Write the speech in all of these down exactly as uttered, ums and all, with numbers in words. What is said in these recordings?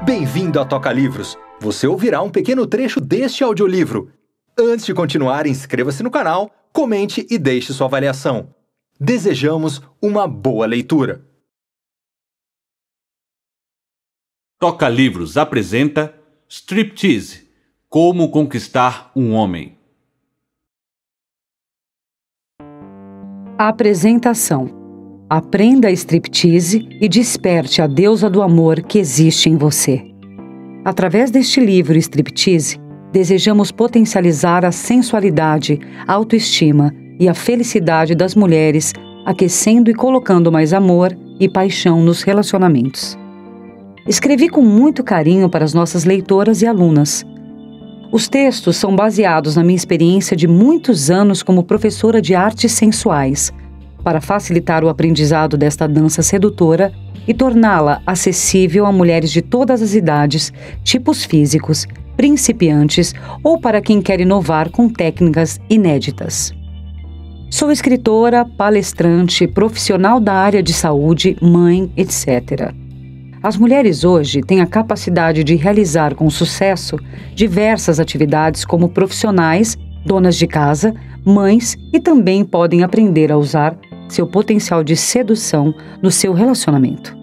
Bem-vindo a Toca Livros. Você ouvirá um pequeno trecho deste audiolivro. Antes de continuar, inscreva-se no canal, comente e deixe sua avaliação. Desejamos uma boa leitura. Toca Livros apresenta Striptease, Como Conquistar um Homem. Apresentação. Aprenda a striptease e desperte a deusa do amor que existe em você. Através deste livro Striptease, desejamos potencializar a sensualidade, a autoestima e a felicidade das mulheres, aquecendo e colocando mais amor e paixão nos relacionamentos. Escrevi com muito carinho para as nossas leitoras e alunas. Os textos são baseados na minha experiência de muitos anos como professora de artes sensuais, para facilitar o aprendizado desta dança sedutora e torná-la acessível a mulheres de todas as idades, tipos físicos, principiantes ou para quem quer inovar com técnicas inéditas. Sou escritora, palestrante, profissional da área de saúde, mãe, etcétera. As mulheres hoje têm a capacidade de realizar com sucesso diversas atividades como profissionais, donas de casa, mães e também podem aprender a usar seu potencial de sedução no seu relacionamento.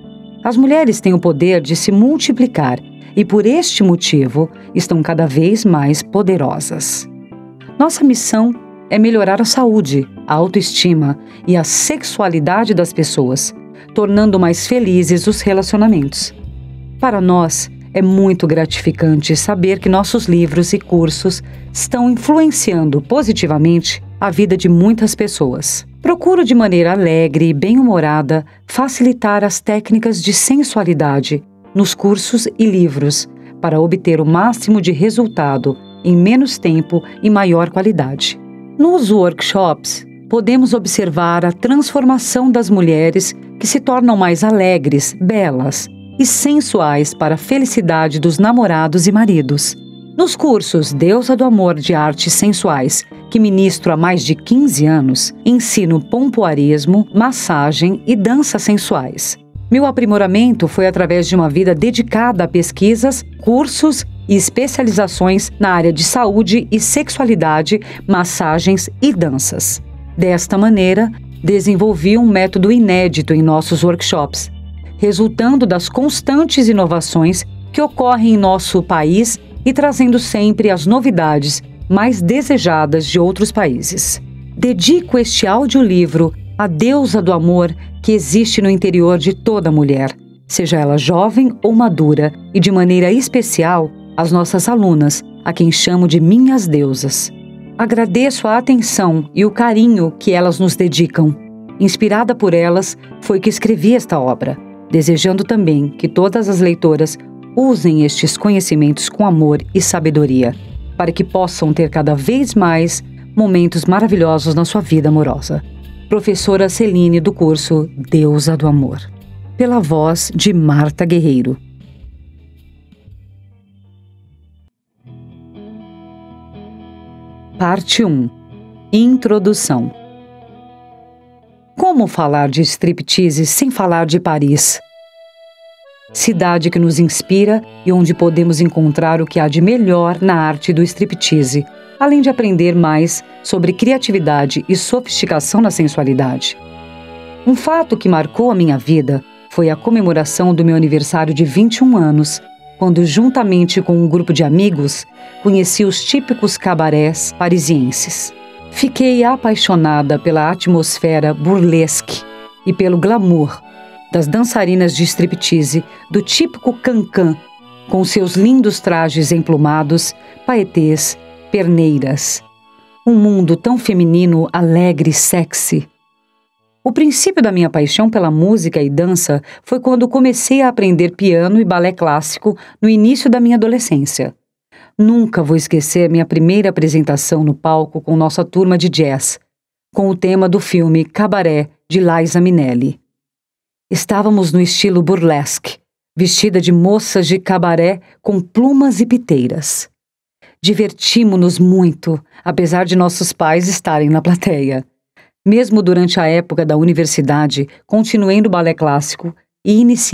As mulheres têm o poder de se multiplicar e, por este motivo, estão cada vez mais poderosas. Nossa missão é melhorar a saúde, a autoestima e a sexualidade das pessoas, tornando mais felizes os relacionamentos. Para nós, é muito gratificante saber que nossos livros e cursos estão influenciando positivamente a vida de muitas pessoas. Procuro de maneira alegre e bem-humorada facilitar as técnicas de sensualidade nos cursos e livros para obter o máximo de resultado em menos tempo e maior qualidade. Nos workshops, podemos observar a transformação das mulheres que se tornam mais alegres, belas e sensuais para a felicidade dos namorados e maridos. Nos cursos Deusa do Amor de Artes Sensuais, que ministro há mais de quinze anos, ensino pompoarismo, massagem e danças sensuais. Meu aprimoramento foi através de uma vida dedicada a pesquisas, cursos e especializações na área de saúde e sexualidade, massagens e danças. Desta maneira, desenvolvi um método inédito em nossos workshops, resultando das constantes inovações que ocorrem em nosso país e trazendo sempre as novidades mais desejadas de outros países. Dedico este audiolivro à deusa do amor que existe no interior de toda mulher, seja ela jovem ou madura, e de maneira especial às nossas alunas, a quem chamo de minhas deusas. Agradeço a atenção e o carinho que elas nos dedicam. Inspirada por elas, foi que escrevi esta obra, desejando também que todas as leitoras usem estes conhecimentos com amor e sabedoria, para que possam ter cada vez mais momentos maravilhosos na sua vida amorosa. Professora Celine do curso Deusa do Amor. Pela voz de Marta Guerreiro. Parte um. Introdução. Como falar de striptease sem falar de Paris? Cidade que nos inspira e onde podemos encontrar o que há de melhor na arte do striptease, além de aprender mais sobre criatividade e sofisticação na sensualidade. Um fato que marcou a minha vida foi a comemoração do meu aniversário de vinte e um anos, quando, juntamente com um grupo de amigos, conheci os típicos cabarés parisienses. Fiquei apaixonada pela atmosfera burlesque e pelo glamour das dançarinas de striptease do típico cancan, com seus lindos trajes emplumados, paetês, perneiras. Um mundo tão feminino, alegre e sexy. O princípio da minha paixão pela música e dança foi quando comecei a aprender piano e balé clássico no início da minha adolescência. Nunca vou esquecer minha primeira apresentação no palco com nossa turma de jazz, com o tema do filme Cabaré, de Liza Minnelli. Estávamos no estilo burlesque, vestida de moças de cabaré com plumas e piteiras. Divertimos-nos muito, apesar de nossos pais estarem na plateia. Mesmo durante a época da universidade, continuei no balé clássico e iniciei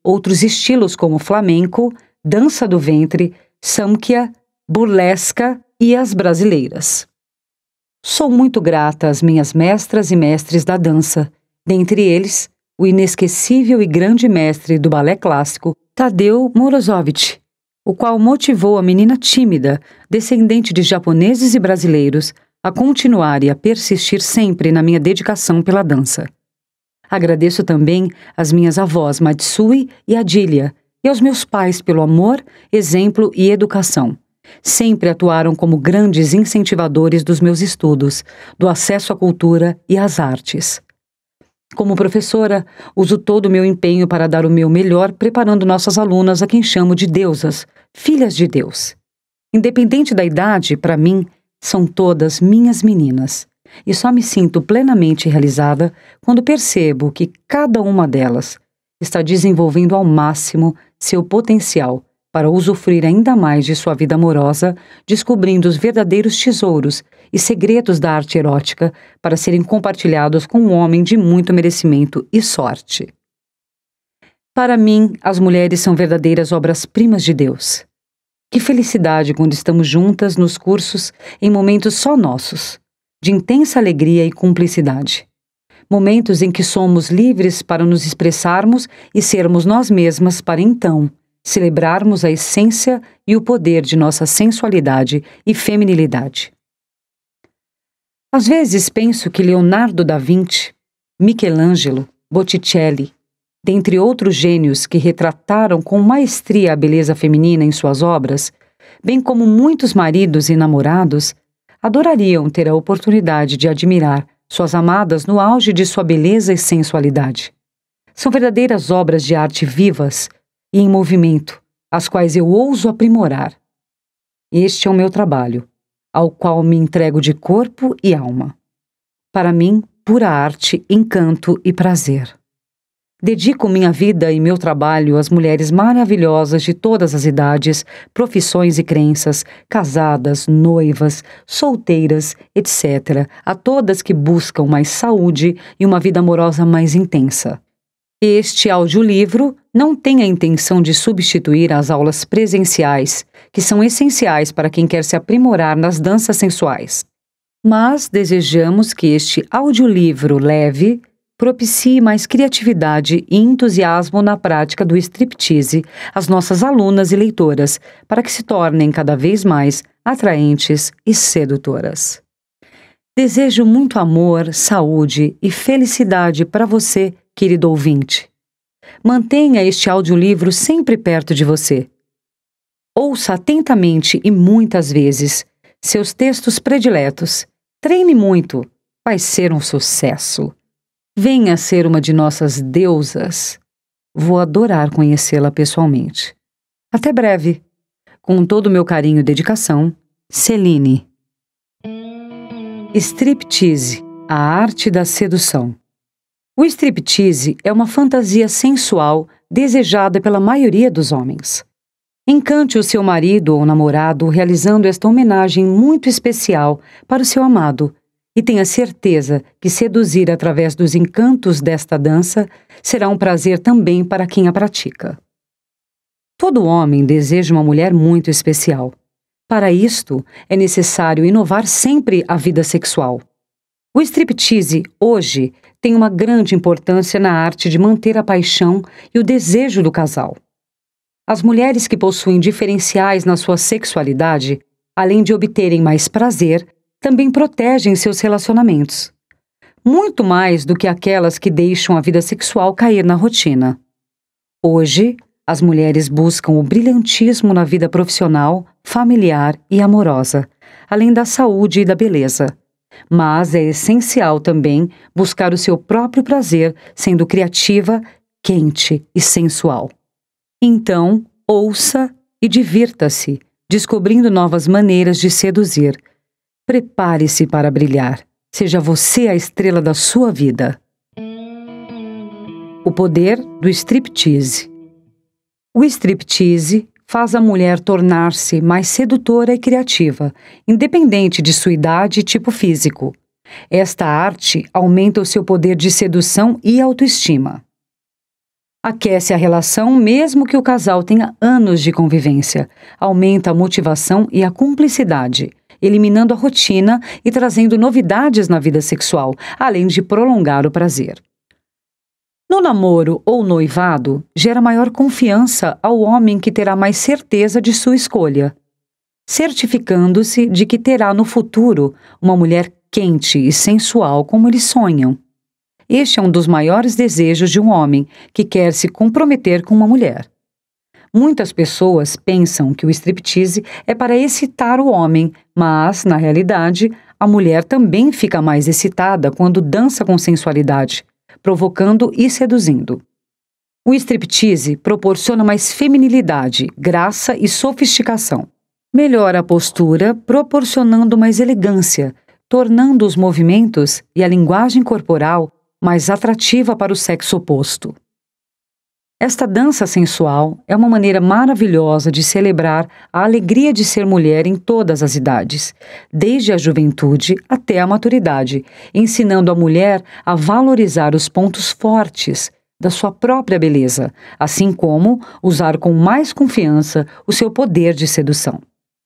outros estilos como flamenco, dança do ventre, samkhya, burlesca e as brasileiras. Sou muito grata às minhas mestras e mestres da dança, dentre eles, o inesquecível e grande mestre do balé clássico, Tadeu Morozovich, o qual motivou a menina tímida, descendente de japoneses e brasileiros, a continuar e a persistir sempre na minha dedicação pela dança. Agradeço também às minhas avós Matsui e Adília e aos meus pais pelo amor, exemplo e educação. Sempre atuaram como grandes incentivadores dos meus estudos, do acesso à cultura e às artes. Como professora, uso todo o meu empenho para dar o meu melhor preparando nossas alunas a quem chamo de deusas, filhas de Deus. Independente da idade, para mim, são todas minhas meninas. E só me sinto plenamente realizada quando percebo que cada uma delas está desenvolvendo ao máximo seu potencial para usufruir ainda mais de sua vida amorosa, descobrindo os verdadeiros tesouros e segredos da arte erótica para serem compartilhados com um homem de muito merecimento e sorte. Para mim, as mulheres são verdadeiras obras-primas de Deus. Que felicidade quando estamos juntas nos cursos em momentos só nossos, de intensa alegria e cumplicidade. Momentos em que somos livres para nos expressarmos e sermos nós mesmas para então celebrarmos a essência e o poder de nossa sensualidade e feminilidade. Às vezes penso que Leonardo da Vinci, Michelangelo, Botticelli, dentre outros gênios que retrataram com maestria a beleza feminina em suas obras, bem como muitos maridos e namorados, adorariam ter a oportunidade de admirar suas amadas no auge de sua beleza e sensualidade. São verdadeiras obras de arte vivas e em movimento, as quais eu ouso aprimorar. Este é o meu trabalho, ao qual me entrego de corpo e alma. Para mim, pura arte, encanto e prazer. Dedico minha vida e meu trabalho às mulheres maravilhosas de todas as idades, profissões e crenças, casadas, noivas, solteiras, etcétera, a todas que buscam mais saúde e uma vida amorosa mais intensa. Este audiolivro não tem a intenção de substituir as aulas presenciais, que são essenciais para quem quer se aprimorar nas danças sensuais. Mas desejamos que este audiolivro leve propicie mais criatividade e entusiasmo na prática do striptease às nossas alunas e leitoras, para que se tornem cada vez mais atraentes e sedutoras. Desejo muito amor, saúde e felicidade para você, querido ouvinte. Mantenha este audiolivro sempre perto de você. Ouça atentamente e muitas vezes seus textos prediletos. Treine muito. Vai ser um sucesso. Venha ser uma de nossas deusas. Vou adorar conhecê-la pessoalmente. Até breve. Com todo o meu carinho e dedicação, Celine. Striptease, a arte da sedução. O striptease é uma fantasia sensual desejada pela maioria dos homens. Encante o seu marido ou namorado realizando esta homenagem muito especial para o seu amado e tenha certeza que seduzir através dos encantos desta dança será um prazer também para quem a pratica. Todo homem deseja uma mulher muito especial. Para isto, é necessário inovar sempre a vida sexual. O striptease, hoje, tem uma grande importância na arte de manter a paixão e o desejo do casal. As mulheres que possuem diferenciais na sua sexualidade, além de obterem mais prazer, também protegem seus relacionamentos. Muito mais do que aquelas que deixam a vida sexual cair na rotina. Hoje, as mulheres buscam o brilhantismo na vida profissional, familiar e amorosa, além da saúde e da beleza. Mas é essencial também buscar o seu próprio prazer, sendo criativa, quente e sensual. Então, ouça e divirta-se, descobrindo novas maneiras de seduzir. Prepare-se para brilhar. Seja você a estrela da sua vida. O poder do striptease. O striptease faz a mulher tornar-se mais sedutora e criativa, independente de sua idade e tipo físico. Esta arte aumenta o seu poder de sedução e autoestima. Aquece a relação mesmo que o casal tenha anos de convivência, aumenta a motivação e a cumplicidade, eliminando a rotina e trazendo novidades na vida sexual, além de prolongar o prazer. No namoro ou noivado, gera maior confiança ao homem que terá mais certeza de sua escolha, certificando-se de que terá no futuro uma mulher quente e sensual como eles sonham. Este é um dos maiores desejos de um homem que quer se comprometer com uma mulher. Muitas pessoas pensam que o striptease é para excitar o homem, mas, na realidade, a mulher também fica mais excitada quando dança com sensualidade, provocando e seduzindo. O striptease proporciona mais feminilidade, graça e sofisticação. Melhora a postura, proporcionando mais elegância, tornando os movimentos e a linguagem corporal mais atrativa para o sexo oposto. Esta dança sensual é uma maneira maravilhosa de celebrar a alegria de ser mulher em todas as idades, desde a juventude até a maturidade, ensinando a mulher a valorizar os pontos fortes da sua própria beleza, assim como usar com mais confiança o seu poder de sedução.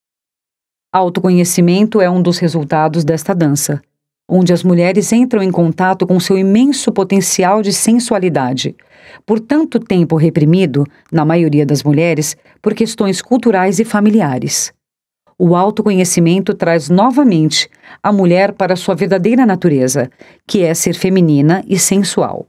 Autoconhecimento é um dos resultados desta dança, onde as mulheres entram em contato com seu imenso potencial de sensualidade, por tanto tempo reprimido, na maioria das mulheres, por questões culturais e familiares. O autoconhecimento traz novamente a mulher para sua verdadeira natureza, que é ser feminina e sensual.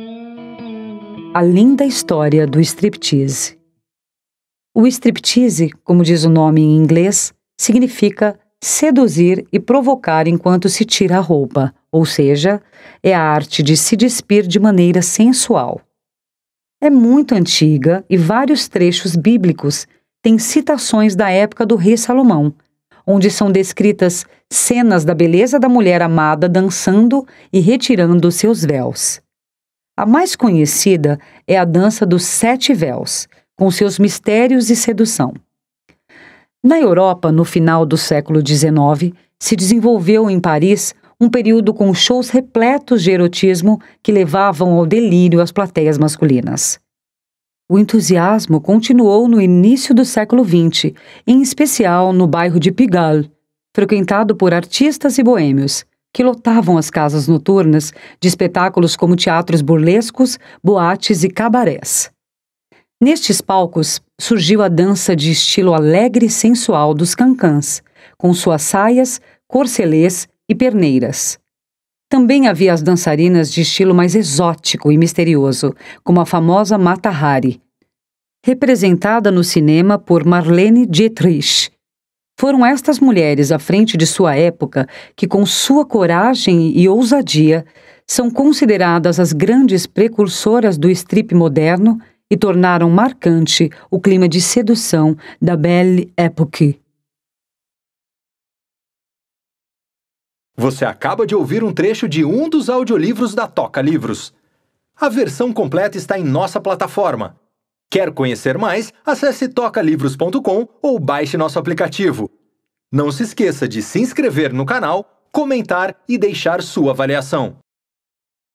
A linda história do striptease. O striptease, como diz o nome em inglês, significa seduzir e provocar enquanto se tira a roupa, ou seja, é a arte de se despir de maneira sensual. É muito antiga e vários trechos bíblicos têm citações da época do rei Salomão, onde são descritas cenas da beleza da mulher amada dançando e retirando seus véus. A mais conhecida é a dança dos sete véus, com seus mistérios e sedução. Na Europa, no final do século dezenove, se desenvolveu em Paris um período com shows repletos de erotismo que levavam ao delírio as plateias masculinas. O entusiasmo continuou no início do século vinte, em especial no bairro de Pigalle, frequentado por artistas e boêmios, que lotavam as casas noturnas de espetáculos como teatros burlescos, boates e cabarés. Nestes palcos surgiu a dança de estilo alegre e sensual dos cancãs, com suas saias, corcelês e perneiras. Também havia as dançarinas de estilo mais exótico e misterioso, como a famosa Mata Hari, representada no cinema por Marlene Dietrich. Foram estas mulheres à frente de sua época que, com sua coragem e ousadia, são consideradas as grandes precursoras do strip moderno e tornaram marcante o clima de sedução da Belle Époque. Você acaba de ouvir um trecho de um dos audiolivros da Toca Livros. A versão completa está em nossa plataforma. Quer conhecer mais? Acesse toca livros ponto com ou baixe nosso aplicativo. Não se esqueça de se inscrever no canal, comentar e deixar sua avaliação.